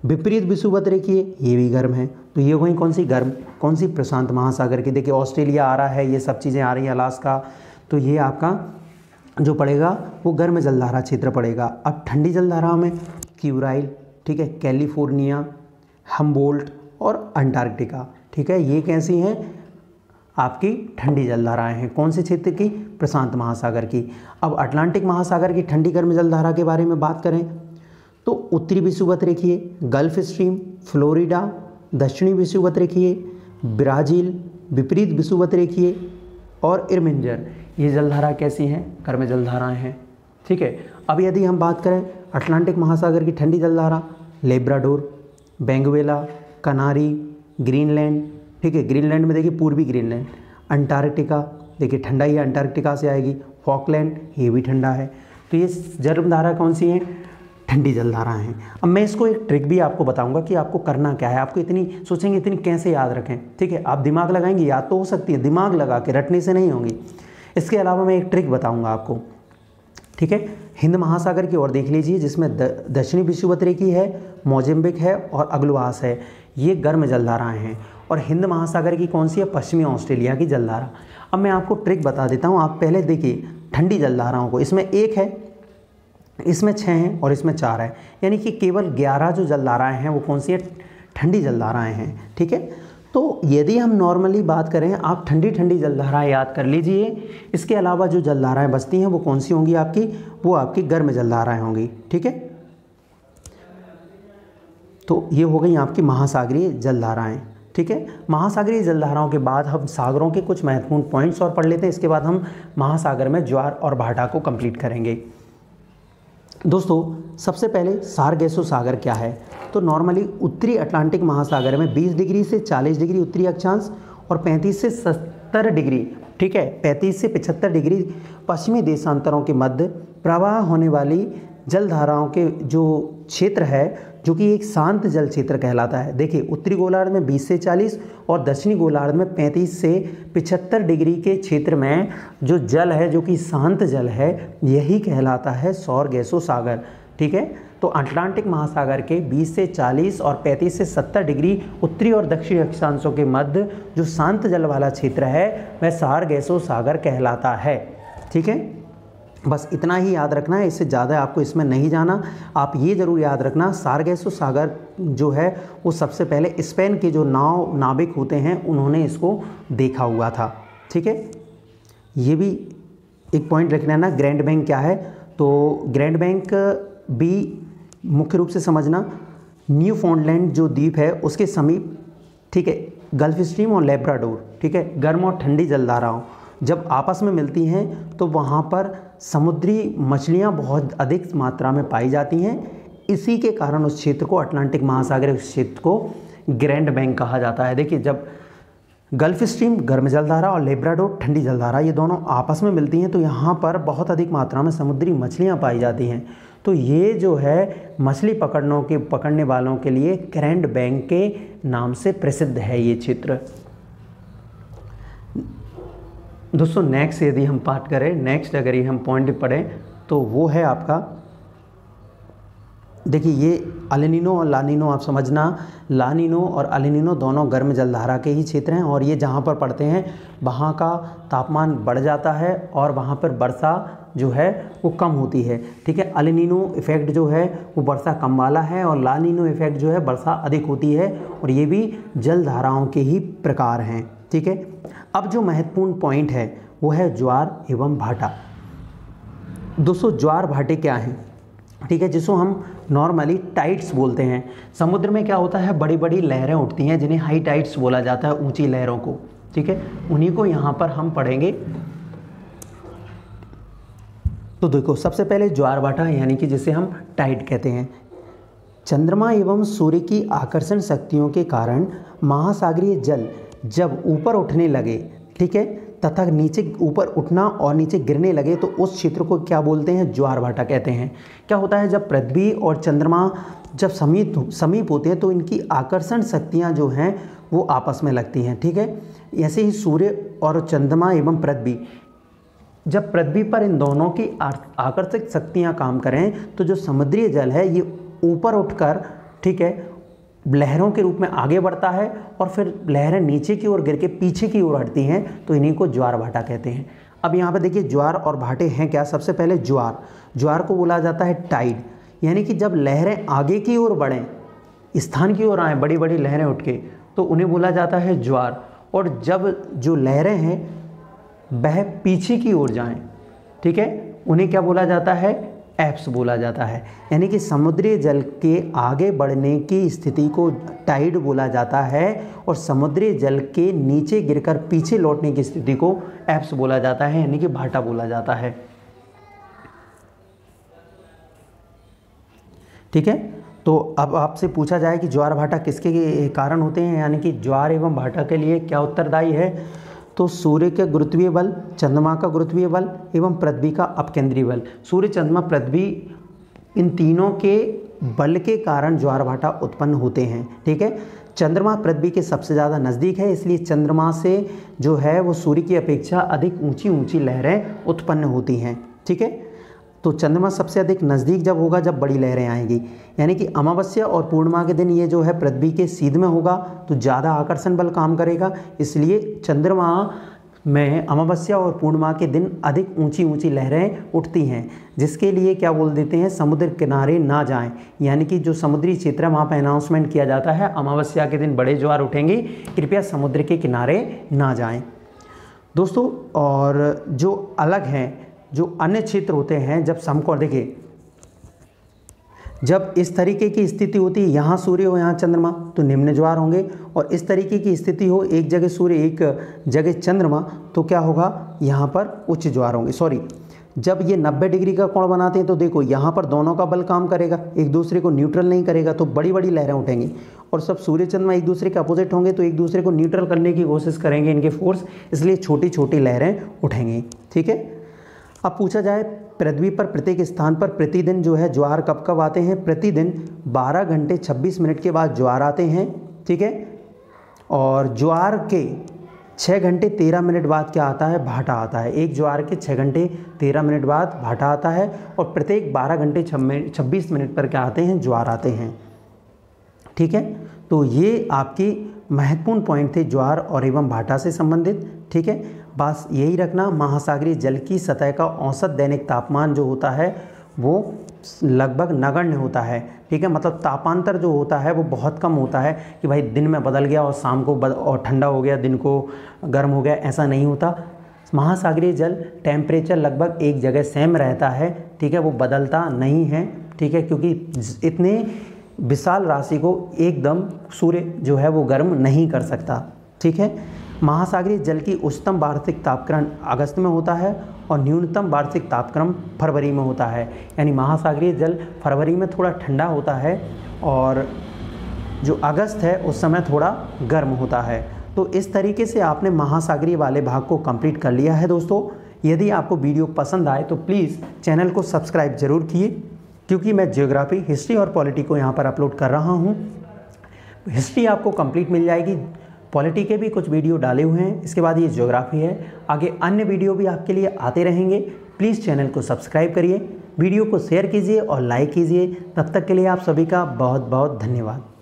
विपरीत विषुवत रेखीय, ये भी गर्म है। तो ये वही कौन सी गर्म, कौन सी, प्रशांत महासागर की। देखिए ऑस्ट्रेलिया आ रहा है, ये सब चीज़ें आ रही हैं, अलास्का, तो ये आपका जो पड़ेगा वो गर्म जलधारा क्षेत्र पड़ेगा। अब ठंडी जलधाराओं में क्यूराइल, ठीक है, कैलिफोर्निया, हम्बोल्ट और अंटार्कटिका, ठीक है, ये कैसी हैं आपकी ठंडी जलधाराएं हैं। कौन से क्षेत्र की, प्रशांत महासागर की। अब अटलांटिक महासागर की ठंडी गर्म जलधारा के बारे में बात करें तो उत्तरी विषुवत रेखीय, गल्फ स्ट्रीम, फ्लोरिडा, दक्षिणी विषुवत रेखीय, ब्राज़ील, विपरीत विषुवत रेखीय और इरमिंजर, ये जलधारा कैसी हैं, गर्म जलधाराएं हैं, ठीक है। अब यदि हम बात करें अटलांटिक महासागर की ठंडी जलधारा, लेब्राडोर, बेंगुएला, कनारी, ग्रीनलैंड, ठीक है, ग्रीनलैंड में देखिए पूर्वी ग्रीनलैंड, अंटार्कटिका, देखिए ठंडा ही अंटार्कटिका से आएगी, फॉकलैंड, ये भी ठंडा है। तो ये जलधारा कौन सी हैं, ठंडी जलधाराएं हैं। अब मैं इसको एक ट्रिक भी आपको बताऊंगा कि आपको करना क्या है। आपको इतनी सोचेंगे इतनी कैसे याद रखें, ठीक है, आप दिमाग लगाएंगे याद तो हो सकती है, दिमाग लगा के रटने से नहीं होंगी। इसके अलावा मैं एक ट्रिक बताऊंगा आपको, ठीक है। हिंद महासागर की ओर देख लीजिए, जिसमें दक्षिणी विषुवत रेखीय है, मोज़ेम्बिक है और अग्लुआस है, ये गर्म जलधाराएं हैं। और हिंद महासागर की कौन सी है, पश्चिमी ऑस्ट्रेलिया की जलधारा। अब मैं आपको ट्रिक बता देता हूँ, आप पहले देखिए ठंडी जलधाराओं को, इसमें एक है, इसमें छः हैं और इसमें चार है, यानी कि केवल ग्यारह जो जलधाराएं हैं वो कौन सी है, ठंडी जलधाराएं हैं, ठीक है। तो यदि हम नॉर्मली बात करें, आप ठंडी ठंडी जलधाराएं याद कर लीजिए। इसके अलावा जो जलधाराएं बचती हैं वो कौन सी होंगी आपकी, वो आपकी गर्म जलधाराएं होंगी, ठीक है। तो ये हो गई आपकी महासागरीय जलधाराएं, ठीक है। महासागरीय जलधाराओं के बाद हम सागरों के कुछ महत्वपूर्ण पॉइंट्स और पढ़ लेते हैं। इसके बाद हम महासागर में ज्वार और भाटा को कंप्लीट करेंगे। दोस्तों सबसे पहले सारगैसो सागर क्या है, तो नॉर्मली उत्तरी अटलांटिक महासागर में बीस डिग्री से चालीस डिग्री उत्तरी अक्षांश और पैंतीस से सत्तर डिग्री, ठीक है, पैंतीस से पचहत्तर डिग्री पश्चिमी देशांतरों के मध्य प्रवाह होने वाली जलधाराओं के जो क्षेत्र है, जो कि एक शांत जल क्षेत्र कहलाता है। देखिए उत्तरी गोलार्ध में बीस से चालीस और दक्षिणी गोलार्ध में पैंतीस से पचहत्तर डिग्री के क्षेत्र में जो जल है, जो कि शांत जल है, यही कहलाता है सारगैसो सागर, ठीक है। तो अटलांटिक महासागर के बीस से चालीस और पैंतीस से सत्तर डिग्री उत्तरी और दक्षिणी अक्षांशों के मध्य जो शांत जल वाला क्षेत्र है वह सारगैसो सागर कहलाता है, ठीक है। बस इतना ही याद रखना है, इससे ज़्यादा आपको इसमें नहीं जाना। आप ये ज़रूर याद रखना, सारगैसो सागर जो है वो सबसे पहले स्पेन के जो नाव नाविक होते हैं उन्होंने इसको देखा हुआ था, ठीक है। ये भी एक पॉइंट रखना है ना, ग्रैंड बैंक क्या है, तो ग्रैंड बैंक भी मुख्य रूप से समझना न्यू फाउंडलैंड जो द्वीप है उसके समीप, ठीक है, गल्फ स्ट्रीम और लेब्राडोर, ठीक है, गर्म और ठंडी जलधाराओं जब आपस में मिलती हैं तो वहाँ पर समुद्री मछलियाँ बहुत अधिक मात्रा में पाई जाती हैं। इसी के कारण उस क्षेत्र को, अटलांटिक महासागर उस क्षेत्र को ग्रैंड बैंक कहा जाता है। देखिए जब गल्फ स्ट्रीम गर्म जलधारा और लेब्राडोर ठंडी जलधारा ये दोनों आपस में मिलती हैं तो यहाँ पर बहुत अधिक मात्रा में समुद्री मछलियाँ पाई जाती हैं। तो ये जो है मछली पकड़नों के पकड़ने वालों के लिए ग्रैंड बैंक के नाम से प्रसिद्ध है ये क्षेत्र। दोस्तों नेक्स्ट यदि हम बात करें, नेक्स्ट अगर ये हम पॉइंट पढ़ें तो वो है आपका, देखिए ये अल-नीनो और ला-नीनो, आप समझना ला-नीनो और अल-नीनो दोनों गर्म जलधारा के ही क्षेत्र हैं और ये जहाँ पर पड़ते हैं वहाँ का तापमान बढ़ जाता है और वहाँ पर वर्षा जो है वो कम होती है, ठीक है। अल-नीनो इफ़ेक्ट जो है वो वर्षा कम वाला है और ला-नीनो इफ़ेक्ट जो है वर्षा अधिक होती है और ये भी जलधाराओं के ही प्रकार हैं, ठीक है। अब जो महत्वपूर्ण पॉइंट है वो है ज्वार एवं भाटा। दोस्तों ज्वार भाटे क्या हैं, ठीक है, जिसको हम नॉर्मली टाइड्स बोलते हैं। समुद्र में क्या होता है, बड़ी बड़ी लहरें उठती हैं जिन्हें हाई टाइड्स बोला जाता है, ऊंची लहरों को, ठीक है, उन्हीं को यहाँ पर हम पढ़ेंगे। तो देखो सबसे पहले ज्वार भाटा यानी कि जिसे हम टाइड कहते हैं, चंद्रमा एवं सूर्य की आकर्षण शक्तियों के कारण महासागरीय जल जब ऊपर उठने लगे, ठीक है, तथा नीचे ऊपर उठना और नीचे गिरने लगे तो उस क्षेत्र को क्या बोलते हैं, ज्वार भाटा कहते हैं। क्या होता है, जब पृथ्वी और चंद्रमा जब समीप समीप होते हैं तो इनकी आकर्षण शक्तियां जो हैं वो आपस में लगती हैं, ठीक है। ऐसे ही सूर्य और चंद्रमा एवं पृथ्वी, जब पृथ्वी पर इन दोनों की आकर्षक शक्तियां काम करें तो जो समुद्रीय जल है ये ऊपर उठकर, ठीक है, लहरों के रूप में आगे बढ़ता है और फिर लहरें नीचे की ओर गिर के पीछे की ओर हटती हैं, तो इन्हीं को ज्वार भाटा कहते हैं। अब यहाँ पे देखिए ज्वार और भाटे हैं क्या। सबसे पहले ज्वार, ज्वार को बोला जाता है टाइड, यानी कि जब लहरें आगे की ओर बढ़ें, स्थान की ओर आएँ बड़ी बड़ी लहरें उठ के, तो उन्हें बोला जाता है ज्वार। और जब जो लहरें हैं वह पीछे की ओर जाएं, ठीक है, उन्हें क्या बोला जाता है, एप्स बोला जाता है। यानी कि समुद्री जल के आगे बढ़ने की स्थिति को टाइड बोला जाता है और समुद्री जल के नीचे गिरकर पीछे लौटने की स्थिति को एप्स बोला जाता है, यानी कि भाटा बोला जाता है। ठीक है, तो अब आपसे पूछा जाए कि ज्वार भाटा किसके कारण होते हैं, यानी कि ज्वार एवं भाटा के लिए क्या उत्तरदायी है, तो सूर्य के गुरुत्वीय बल, चंद्रमा का गुरुत्वीय बल एवं पृथ्वी का अपकेंद्रीय बल। सूर्य, चंद्रमा, पृथ्वी, इन तीनों के बल के कारण ज्वार भाटा उत्पन्न होते हैं। ठीक है, चंद्रमा पृथ्वी के सबसे ज़्यादा नज़दीक है, इसलिए चंद्रमा से जो है वो सूर्य की अपेक्षा अधिक ऊंची ऊंची लहरें उत्पन्न होती हैं। ठीक है, तो चंद्रमा सबसे अधिक नज़दीक जब होगा जब बड़ी लहरें आएंगी, यानी कि अमावस्या और पूर्णिमा के दिन ये जो है पृथ्वी के सीध में होगा तो ज़्यादा आकर्षण बल काम करेगा, इसलिए चंद्रमा में अमावस्या और पूर्णिमा के दिन अधिक ऊंची ऊंची लहरें उठती हैं, जिसके लिए क्या बोल देते हैं, समुद्र किनारे ना जाएं। यानी कि जो समुद्री क्षेत्र है वहाँ पर अनाउंसमेंट किया जाता है अमावस्या के दिन बड़े ज्वार उठेंगे, कृपया समुद्र के किनारे ना जाएँ दोस्तों। और जो अलग हैं, जो अन्य क्षेत्र होते हैं, जब समकोण, देखिए जब इस तरीके की स्थिति होती है, यहाँ सूर्य हो यहाँ चंद्रमा, तो निम्न ज्वार होंगे, और इस तरीके की स्थिति हो एक जगह सूर्य एक जगह चंद्रमा, तो क्या होगा, यहाँ पर उच्च ज्वार होंगे। सॉरी, जब ये नब्बे डिग्री का कोण बनाते हैं तो देखो यहाँ पर दोनों का बल काम करेगा, एक दूसरे को न्यूट्रल नहीं करेगा, तो बड़ी बड़ी लहरें उठेंगी। और सब सूर्य चंद्रमा एक दूसरे के अपोजिट होंगे तो एक दूसरे को न्यूट्रल करने की कोशिश करेंगे इनके फोर्स, इसलिए छोटी छोटी लहरें उठेंगी। ठीक है, अब पूछा जाए पृथ्वी पर प्रत्येक स्थान पर प्रतिदिन जो है ज्वार कब कब आते हैं, प्रतिदिन बारह घंटे छब्बीस मिनट के बाद ज्वार आते हैं। ठीक है, और ज्वार के छः घंटे तेरह मिनट बाद क्या आता है, भाटा आता है। एक ज्वार के छः घंटे तेरह मिनट बाद भाटा आता है, और प्रत्येक बारह घंटे छब्बीस मिनट पर क्या आते हैं, ज्वार आते हैं। ठीक है, तो ये आपकी महत्वपूर्ण पॉइंट थे ज्वार और एवं भाटा से संबंधित। ठीक है, बस यही रखना, महासागरीय जल की सतह का औसत दैनिक तापमान जो होता है वो लगभग नगण्य होता है। ठीक है, मतलब तापांतर जो होता है वो बहुत कम होता है कि भाई दिन में बदल गया और शाम को बद, और ठंडा हो गया, दिन को गर्म हो गया, ऐसा नहीं होता। महासागरीय जल टेम्परेचर लगभग एक जगह सेम रहता है। ठीक है, वो बदलता नहीं है। ठीक है, क्योंकि इतने विशाल राशि को एकदम सूर्य जो है वो गर्म नहीं कर सकता। ठीक है, महासागरीय जल की उच्चतम वार्षिक तापक्रम अगस्त में होता है और न्यूनतम वार्षिक तापक्रम फरवरी में होता है। यानी महासागरीय जल फरवरी में थोड़ा ठंडा होता है और जो अगस्त है उस समय थोड़ा गर्म होता है। तो इस तरीके से आपने महासागरीय वाले भाग को कंप्लीट कर लिया है दोस्तों। यदि आपको वीडियो पसंद आए तो प्लीज़ चैनल को सब्सक्राइब ज़रूर कीजिए, क्योंकि मैं ज्योग्राफी, हिस्ट्री और पॉलिटी को यहाँ पर अपलोड कर रहा हूँ। हिस्ट्री आपको कंप्लीट मिल जाएगी, पॉलिटी के भी कुछ वीडियो डाले हुए हैं, इसके बाद ये ज्योग्राफी है। आगे अन्य वीडियो भी आपके लिए आते रहेंगे। प्लीज़ चैनल को सब्सक्राइब करिए, वीडियो को शेयर कीजिए और लाइक कीजिए। तब तक के लिए आप सभी का बहुत बहुत धन्यवाद।